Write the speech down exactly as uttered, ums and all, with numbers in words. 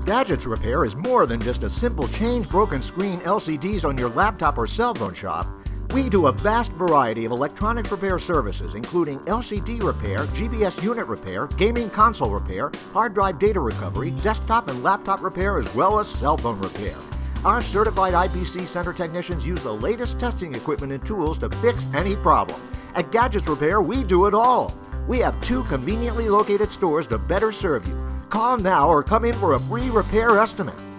Gadgets Repair is more than just a simple change broken screen L C Ds on your laptop or cell phone shop. We do a vast variety of electronics repair services, including L C D repair, G P S unit repair, gaming console repair, hard drive data recovery, desktop and laptop repair, as well as cell phone repair. Our certified I P C Center technicians use the latest testing equipment and tools to fix any problem. At Gadgets Repair, we do it all. We have two conveniently located stores to better serve you. Call now or come in for a free repair estimate.